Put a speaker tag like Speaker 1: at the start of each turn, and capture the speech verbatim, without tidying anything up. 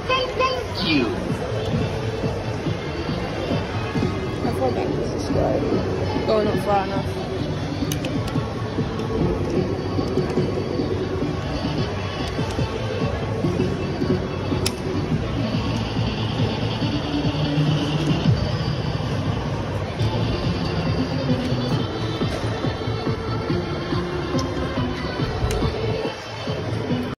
Speaker 1: say thank you.
Speaker 2: I feel like I need to start going up far enough.